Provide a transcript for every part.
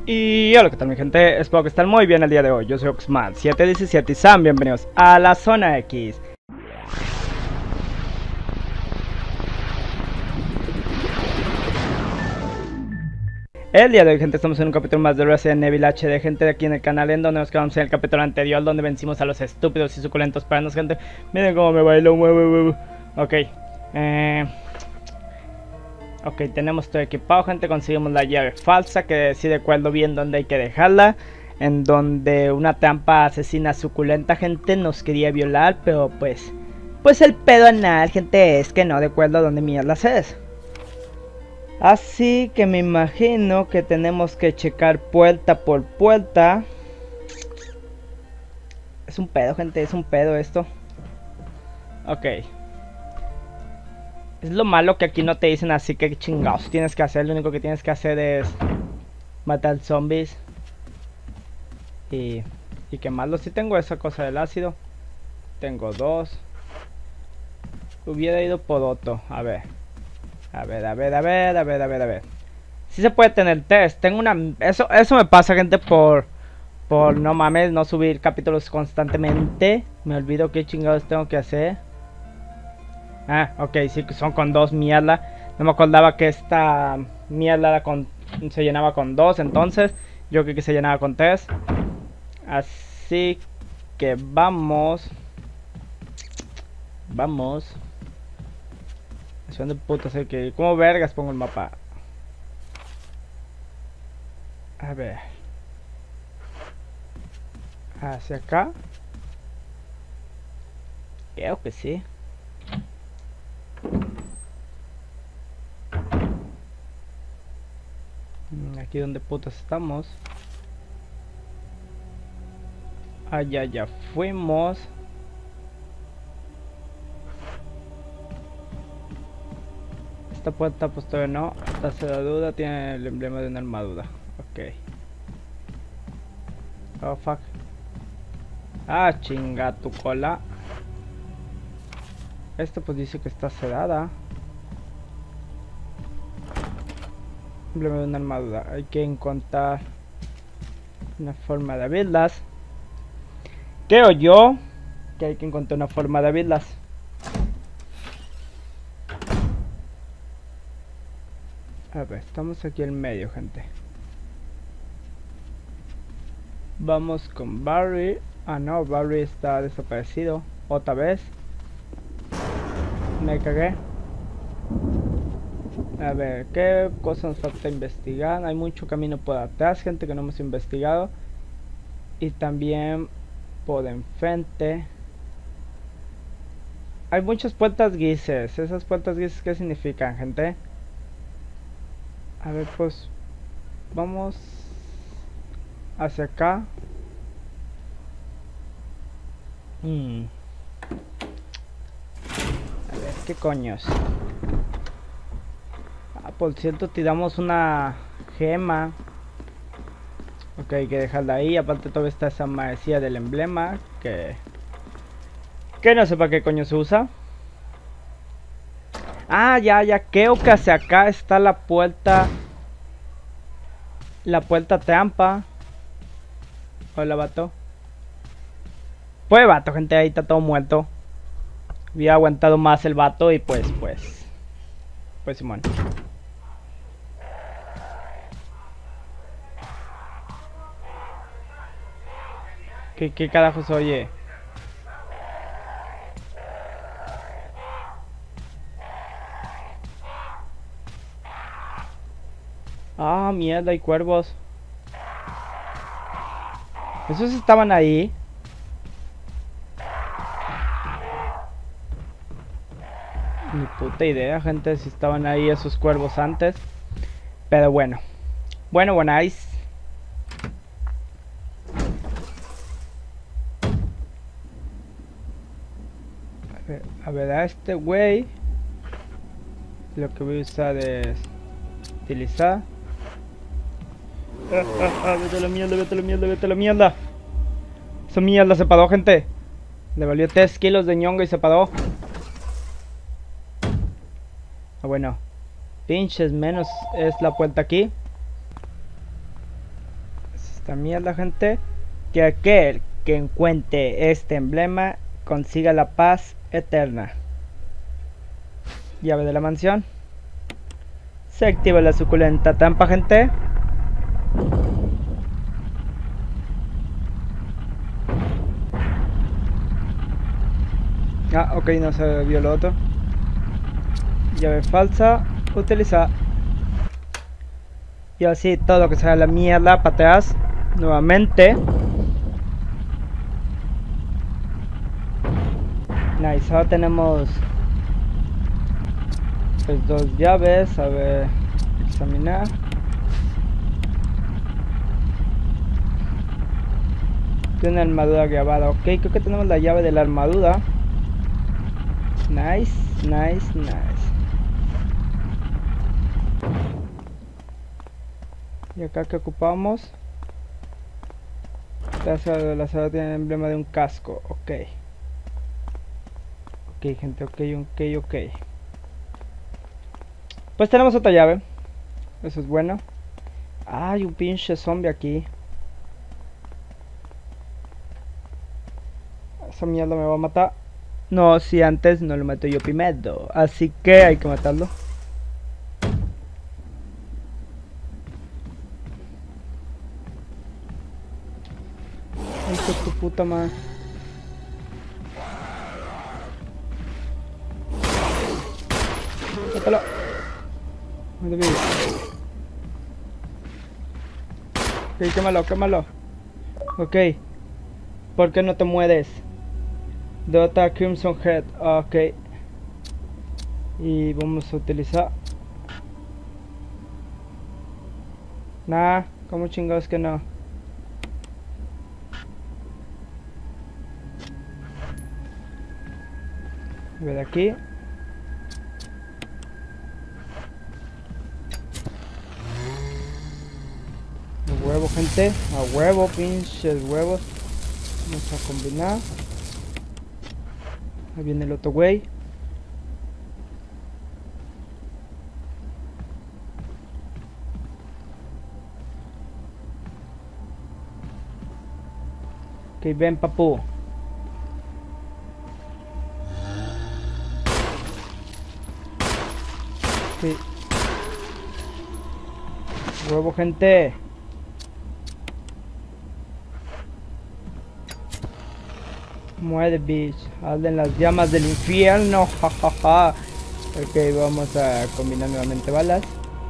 Y hola, ¿qué tal mi gente? Espero que estén muy bien el día de hoy. Yo soy Oxman717 y sean bienvenidos a la Zona X. El día de hoy, gente, estamos en un capítulo más de Resident Evil HD, gente, de aquí en el canal, en donde nos quedamos en el capítulo anterior, donde vencimos a los estúpidos y suculentos pernos, gente. Miren cómo me bailo, mueve. Ok, ok, tenemos todo equipado, gente. Conseguimos la llave falsa, que sí recuerdo bien dónde hay que dejarla. En donde una trampa asesina suculenta, gente, nos quería violar, pero pues el pedo anal, gente, es que no recuerdo dónde mierdas es. Así que me imagino que tenemos que checar puerta por puerta. Es un pedo, gente, es un pedo esto. Ok. Es lo malo que aquí no te dicen así que chingados tienes que hacer. Lo único que tienes que hacer es matar zombies y quemarlos. Si tengo esa cosa del ácido. Tengo dos. Hubiera ido por otro. A ver. A ver. Si se puede tener test. Tengo una... Eso me pasa, gente, por no mames, no subir capítulos constantemente. Me olvido qué chingados tengo que hacer. Ah, ok, sí, son con dos mierda. No me acordaba que esta mierda se llenaba con dos. Entonces, yo creo que se llenaba con tres. Así que vamos. Vamos. ¿Dónde putas hay que ir? ¿Cómo vergas pongo el mapa? A ver. ¿Hacia acá? Creo que sí. Aquí donde putas estamos. Allá ya fuimos. Esta puerta pues todavía no. Esta cerradura tiene el emblema de una armadura. Ok. Oh fuck. Ah, chinga tu cola. Esto pues dice que está cerrada. Emblema de una armadura. Hay que encontrar una forma de abrirlas. Creo yo que hay que encontrar una forma de abrirlas. A ver, estamos aquí en medio, gente. Vamos con Barry. Ah, no, Barry está desaparecido. Otra vez. Me cagué. A ver, ¿qué cosa nos falta investigar? Hay mucho camino por atrás, gente, que no hemos investigado. Y también por enfrente. Hay muchas puertas grises. ¿Esas puertas grises qué significan, gente? A ver, pues vamos hacia acá. A ver, ¿qué coños? Ah, por cierto, tiramos una gema. Ok, hay que dejarla ahí. Aparte todavía está esa maecilla del emblema que no sé para qué coño se usa. Ah, ya, creo que hacia acá está la puerta. La puerta trampa. Hola, vato. Pues vato, gente, ahí está todo muerto. Había aguantado más el vato y pues Simón. ¿Qué carajo se oye? Ah, mierda, hay cuervos. ¿Esos estaban ahí? Ni puta idea, gente, si estaban ahí esos cuervos antes. Pero bueno. Bueno, nice. A ver, a este güey lo que voy a usar es utilizar. Vete a la mierda. Esa mierda se paró, gente. Le valió 3 kilos de ñongo y se paró. Ah, bueno. Pinches menos es la puerta aquí. esta mierda, gente. Que aquel que encuentre este emblema consiga la paz eterna. Llave de la mansión. Se activa la suculenta trampa, gente. Ah, ok, no se vio lo otro. Llave falsa. Utiliza. Y así todo lo que sea la mierda para atrás. Nuevamente. Nice, ahora tenemos pues 2 llaves. A ver, examinar. Tiene una armadura grabada. Ok, creo que tenemos la llave de la armadura. Nice, nice, nice. Y acá que ocupamos. La sala tiene el emblema de un casco. Ok. Ok, gente, ok. Pues tenemos otra llave. Eso es bueno. Ah, hay un pinche zombie aquí. Esa mierda me va a matar. No, si antes no lo mato yo primero. Así que hay que matarlo. Ay, que tu puta madre. Mátalo. Ok, quémalo. Ok. ¿Por qué no te mueres? Dota Crimson Head. Ok. Y vamos a utilizar. Nah, ¿cómo chingados que no? A ver aquí. A huevo, gente. A huevo, pinches huevos. Vamos a combinar. Ahí viene el otro güey. Ok, ven, papu. Sí. Huevo, gente. Muere, bitch. Arden las llamas del infierno. Jajaja. Ok, vamos a combinar nuevamente balas.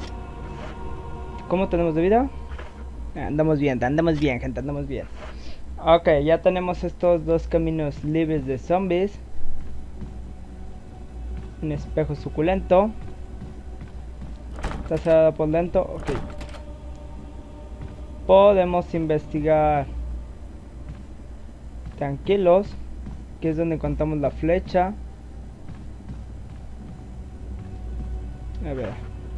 ¿Cómo tenemos de vida? Andamos bien, gente, andamos bien. Ok, ya tenemos estos 2 caminos libres de zombies. Un espejo suculento. Está cerrado por dentro. Ok. Podemos investigar tranquilos, que es donde encontramos la flecha. A ver.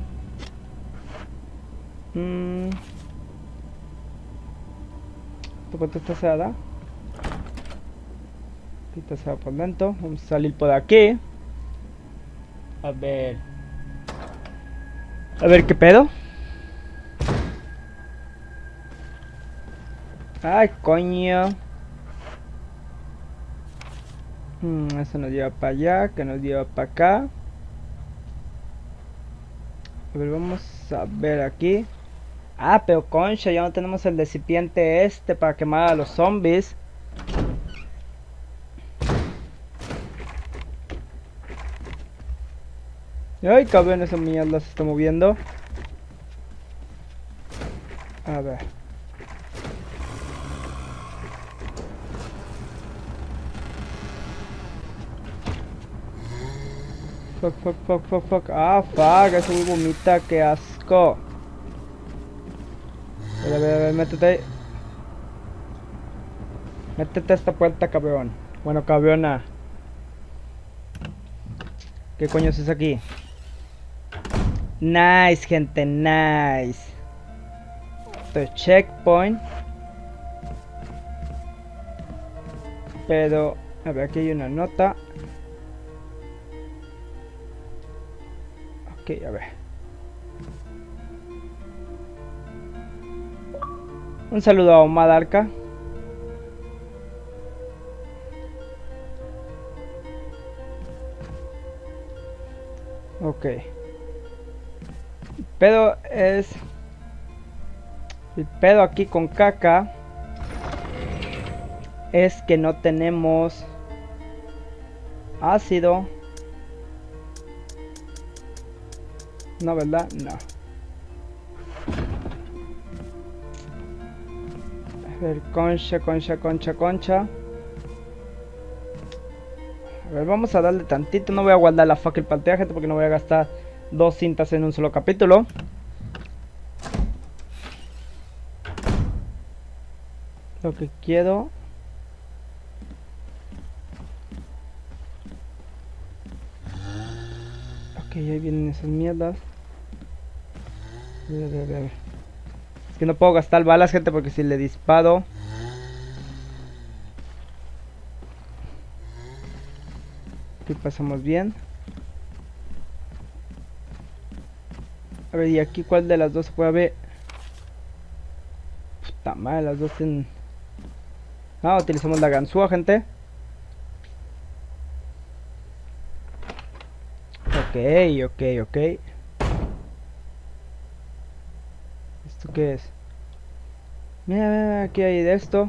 ¿Tu puerta está cerrada? Aquí está cerrada por dentro. Vamos a salir por aquí. A ver. A ver qué pedo. Ay, coño. Eso nos lleva para allá, que nos lleva para acá. A ver, vamos a ver aquí. Ah, pero concha, ya no tenemos el recipiente este para quemar a los zombies. Ay, cabrón, esa mierda se está moviendo. A ver. Fuck. Ah, fuck, ese güey vomita, qué asco. A ver, métete ahí. Métete a esta puerta, cabrón. Bueno, cabrona. ¿Qué coño es aquí? Nice, gente, nice. Esto es checkpoint. Pero, a ver, aquí hay una nota. Ok, a ver. Un saludo a Omar Arca. Ok. Pero es... El pedo aquí con caca es que no tenemos ácido. No, ¿verdad? No. A ver, concha. A ver, vamos a darle tantito. No voy a guardar la fucking pantalla, gente, porque no voy a gastar 2 cintas en un solo capítulo. Lo que quiero... Ok, ahí vienen esas mierdas. A ver. Es que no puedo gastar balas, gente, porque si le disparo... Aquí pasamos bien. A ver, ¿y aquí cuál de las dos se puede ver? Puta madre, las dos tienen... Ah, utilizamos la ganzúa, gente. Ok. ¿Esto qué es? Mira, aquí hay de esto.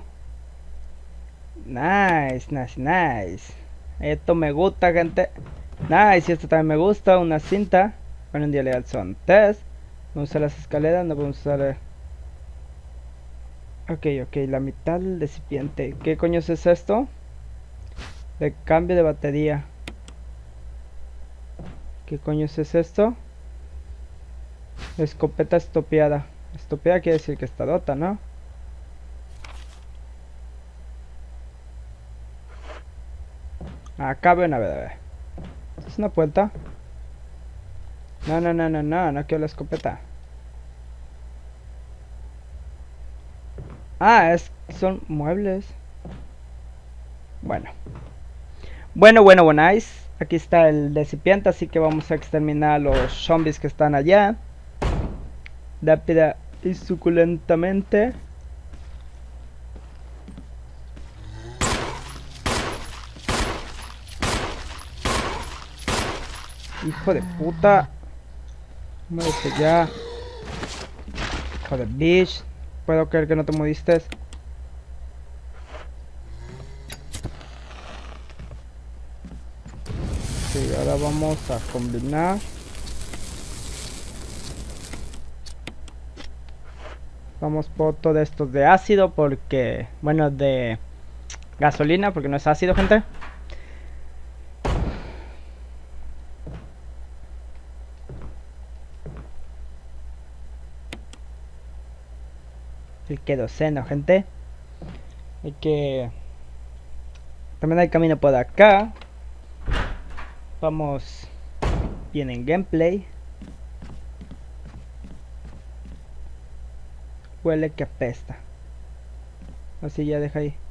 Nice. Esto me gusta, gente. Nice, y esto también me gusta. Una cinta. Bueno, en realidad son 3. Vamos a usar las escaleras, no vamos a usar... Ok, la mitad del recipiente. ¿Qué coño es esto? De cambio de batería. ¿Qué coño es esto? Escopeta estopeada. Estopeada quiere decir que está rota, ¿no? Acá ven, a ver. ¿Es una puerta? No quiero la escopeta. Ah, son muebles. Bueno, nice. Aquí está el recipiente, así que vamos a exterminar a los zombies que están allá. Rápida y suculentamente. Hijo de puta. Muérete ya. Hijo de bitch. Puedo creer que no te moriste. Sí, ahora vamos a combinar. Vamos por todo esto de ácido porque... Bueno, de gasolina porque no es ácido, gente. El queroseno, gente. Hay que... También hay camino por acá. Vamos bien en gameplay. Huele que apesta. Así ya deja ahí.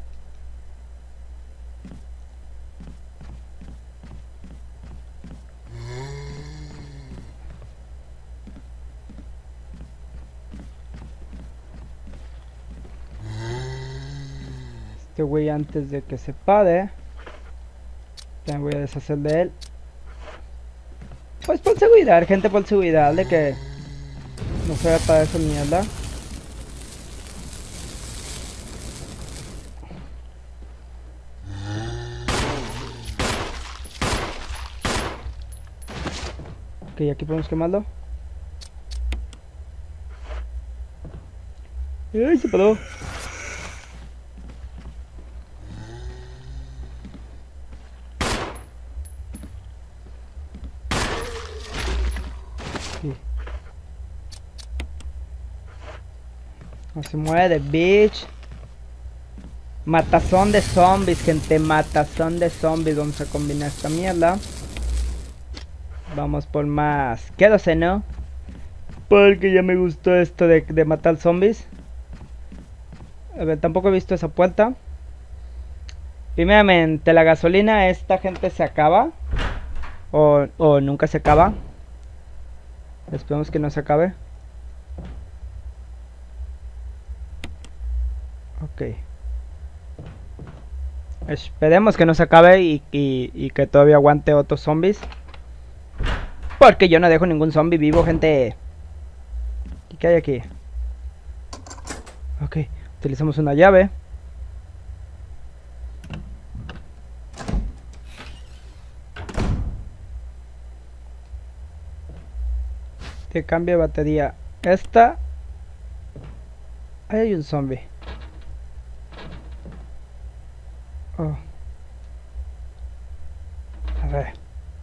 Este güey antes de que se pare. Ya me voy a deshacer de él. Pues por seguridad, gente, por seguridad de que no se vaya para esa mierda. Ok, aquí podemos quemarlo. ¡Ay, se paró! Sí. No se mueve, bitch. Matazón de zombies, gente. Matazón de zombies. Vamos a combinar esta mierda. Vamos por más queroseno. Porque ya me gustó esto de matar zombies. A ver, tampoco he visto esa puerta. Primeramente, la gasolina, esta gente se acaba. O nunca se acaba. Esperemos que no se acabe. Ok. Esperemos que no se acabe y que todavía aguante otros zombies. Porque yo no dejo ningún zombie vivo, gente. ¿Y qué hay aquí? Ok, utilizamos una llave. Que cambie batería. Esta. Ahí hay un zombie. Oh. A ver.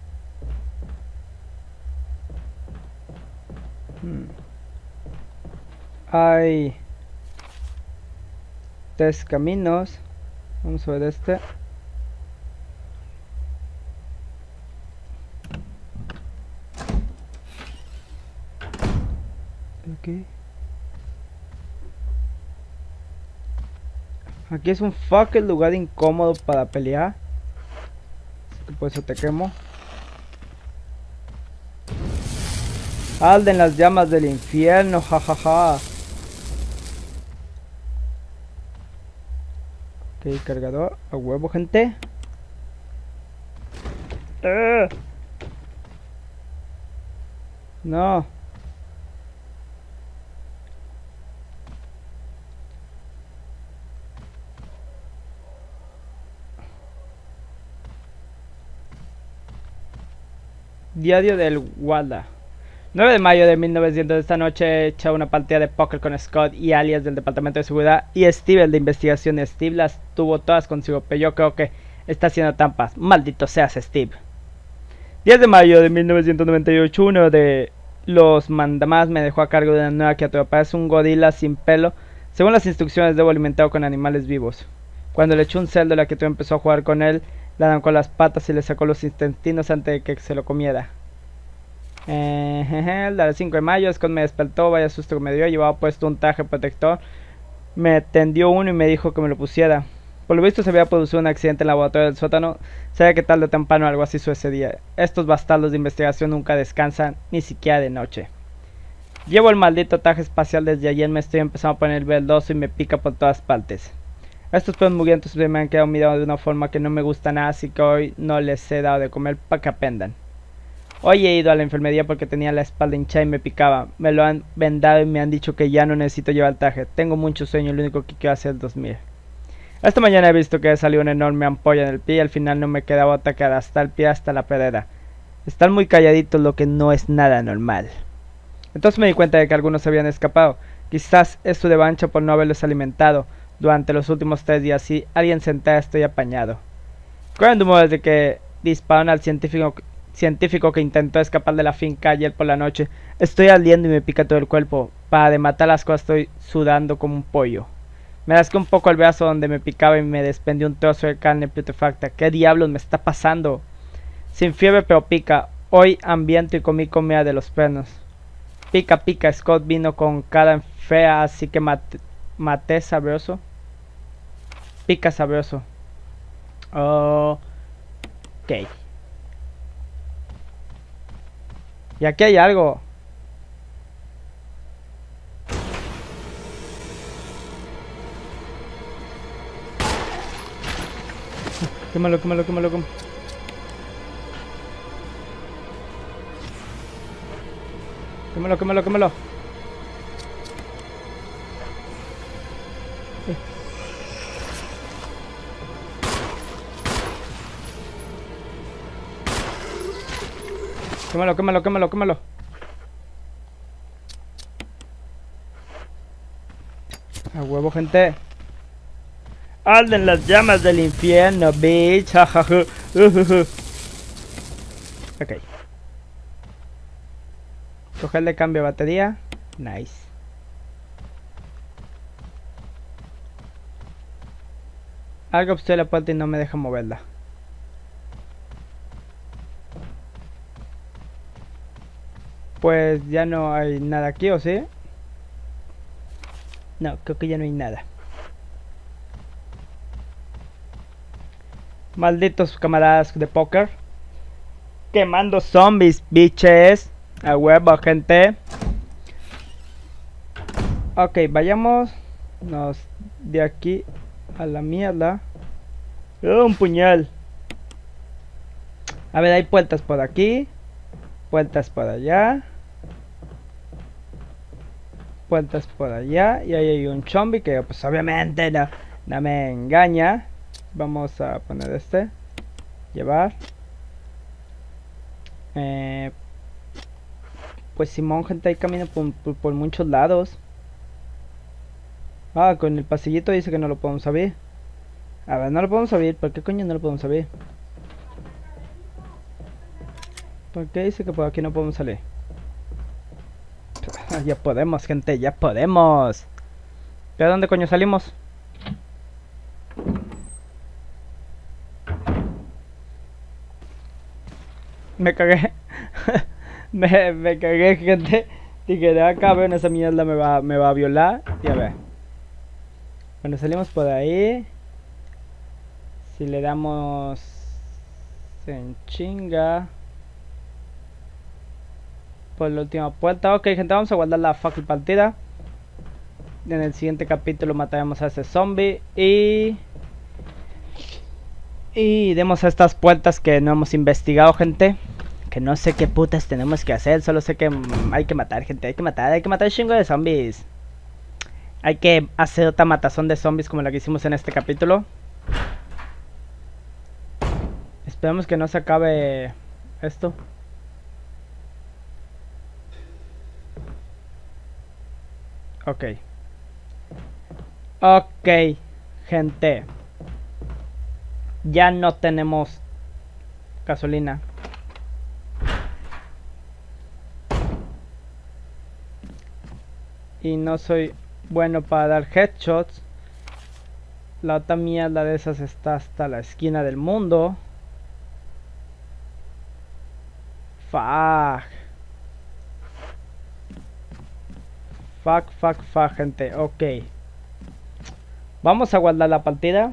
Hay 3 caminos. Vamos a ver este. Ok. Aquí es un fucking lugar incómodo para pelear. Así que por eso te quemo. Alden las llamas del infierno, jajaja. Ok, cargador. A huevo, gente. No. Diario del Walla. 9 de mayo de 1900, esta noche he echado una partida de póker con Scott y alias del departamento de seguridad y Steve, el de investigación. Steve las tuvo todas consigo, pero yo creo que está haciendo trampas. Maldito seas, Steve. 10 de mayo de 1998, uno de los mandamás me dejó a cargo de una nueva criatura. Parece un gorila sin pelo. Según las instrucciones, debo alimentarlo con animales vivos. Cuando le echó un cerdo, la criatura empezó a jugar con él, le arrancó las patas y le sacó los intestinos antes de que se lo comiera. El 5 de mayo, Scott me despertó, vaya susto que me dio, llevaba puesto un traje protector, me tendió uno y me dijo que me lo pusiera. Por lo visto se había producido un accidente en el laboratorio del sótano, sabía que tarde o temprano algo así sucedía. Estos bastardos de investigación nunca descansan, ni siquiera de noche. Llevo el maldito traje espacial desde ayer, me estoy empezando a poner verdoso y me pica por todas partes. Estos perros mugrientos me han quedado mirando de una forma que no me gusta nada, así que hoy no les he dado de comer para que aprendan. Hoy he ido a la enfermería porque tenía la espalda hinchada y me picaba. Me lo han vendado y me han dicho que ya no necesito llevar el traje. Tengo mucho sueño, lo único que quiero hacer es dormir. Esta mañana he visto que salió una enorme ampolla en el pie y al final no me quedaba otra que hasta el pie hasta la pedera. Están muy calladitos, lo que no es nada normal. Entonces me di cuenta de que algunos se habían escapado. Quizás es su revancha por no haberlos alimentado durante los últimos 3 días. Si alguien se entera, estoy apañado. Corren rumores de que dispararon al científico que intentó escapar de la finca ayer por la noche. Estoy ardiendo y me pica todo el cuerpo. Para de matar las cosas estoy sudando como un pollo. Me rasqué un poco el brazo donde me picaba y me desprendió un trozo de carne putrefacta. ¿Qué diablos me está pasando? Sin fiebre pero pica. Hoy hambriento y comí comida de los pernos. Pica, pica. Scott vino con cara fea, así que maté sabroso. Pica sabroso. Ok. Y aquí hay algo. Quémalo, quémalo, quémalo, quémalo. Quémalo, quémalo, quémalo. Quémalo, quémalo, quémalo, quémalo. A huevo, gente. Arden las llamas del infierno, bitch. Ok. Cogerle cambio de batería. Nice. Algo obstruye la puerta y no me deja moverla. Pues ya no hay nada aquí, ¿o sí? No, creo que ya no hay nada. Malditos camaradas de póker. Quemando zombies, bitches. A huevo, gente. Ok, vayamos. Nos de aquí a la mierda. ¡Oh, un puñal! A ver, hay puertas por aquí. Puertas por allá. Puertas por allá. Y ahí hay un zombie que pues obviamente no me engaña. Vamos a poner este. Llevar. Pues Simón, gente, hay camino por muchos lados. Ah, con el pasillito dice que no lo podemos abrir. A ver, no lo podemos abrir. ¿Por qué coño no lo podemos abrir? ¿Por qué dice que por aquí no podemos salir? Ya podemos, gente, ya podemos. ¿De dónde coño salimos? Me cagué. me cagué, gente. Y que de acá, ven, esa mierda me va a violar. Y a ver. Bueno, salimos por ahí. Si le damos en chinga por la última puerta. Ok, gente, vamos a guardar la fucking partida. En el siguiente capítulo mataremos a ese zombie. Y demos a estas puertas que no hemos investigado, gente. Que no sé qué putas tenemos que hacer. Solo sé que hay que matar, gente. Hay que matar un chingo de zombies. Hay que hacer otra matazón de zombies como la que hicimos en este capítulo. Esperemos que no se acabe esto. Ok. Ok, gente. Ya no tenemos gasolina. Y no soy bueno para dar headshots. La otra mierda de esas está hasta la esquina del mundo. Fuck. Fuck, gente. Ok. Vamos a guardar la partida.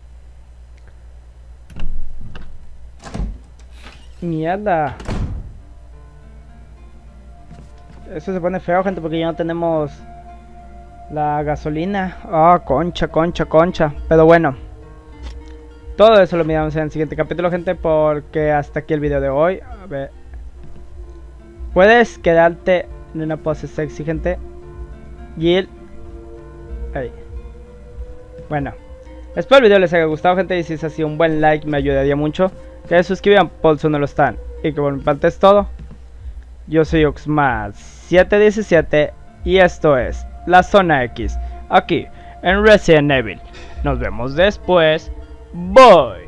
Mierda. Eso se pone feo, gente, porque ya no tenemos la gasolina. Ah, concha. Pero bueno, todo eso lo miramos en el siguiente capítulo, gente, porque hasta aquí el video de hoy. A ver. Puedes quedarte en una pose sexy, gente. Jill. Ahí. Bueno, espero el video les haya gustado, gente. Y si es así, un buen like me ayudaría mucho. Que se suscriban por si no lo están. Y que por mi parte es todo. Yo soy Oxmad717 y esto es La Zona X, aquí en Resident Evil. Nos vemos después. Bye.